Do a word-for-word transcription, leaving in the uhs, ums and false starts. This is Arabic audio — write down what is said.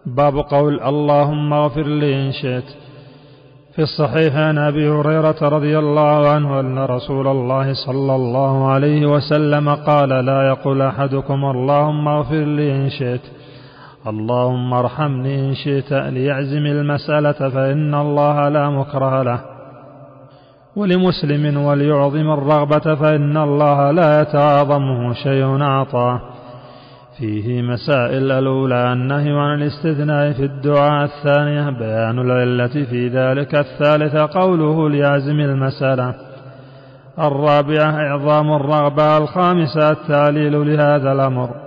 باب قول اللهم اغفر لي إن شئت. في الصحيح عن أبي هريرة رضي الله عنه أن رسول الله صلى الله عليه وسلم قال: لا يقول أحدكم اللهم اغفر لي إن شئت، اللهم ارحمني إن شئت، ليعزم المسألة فإن الله لا مكره له. ولمسلم: وليعظم الرغبة فإن الله لا يتعاظمه شيء أعطاه. فيه مسائل: الأولى النهي عن الاستثناء في الدعاء، الثانية بيان العلة في ذلك، الثالثة قوله ليعزم المسألة، الرابعة إعظام الرغبة، الخامسة التعليل لهذا الأمر.